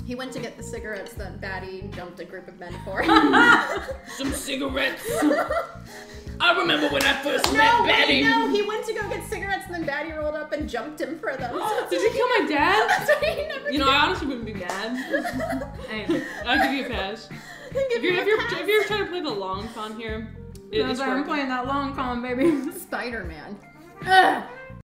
He went to get the cigarettes that Batty jumped a group of men for. Some cigarettes. I remember when I first met Batty. No, he went to go get cigarettes and then Batty rolled up and jumped him for them. Did you kill my dad? That's why he never You know, I honestly wouldn't be mad. Anyway, I'll give you a pass. If you're trying to play the long con here, it's I'm playing that long con, baby. Spider-Man.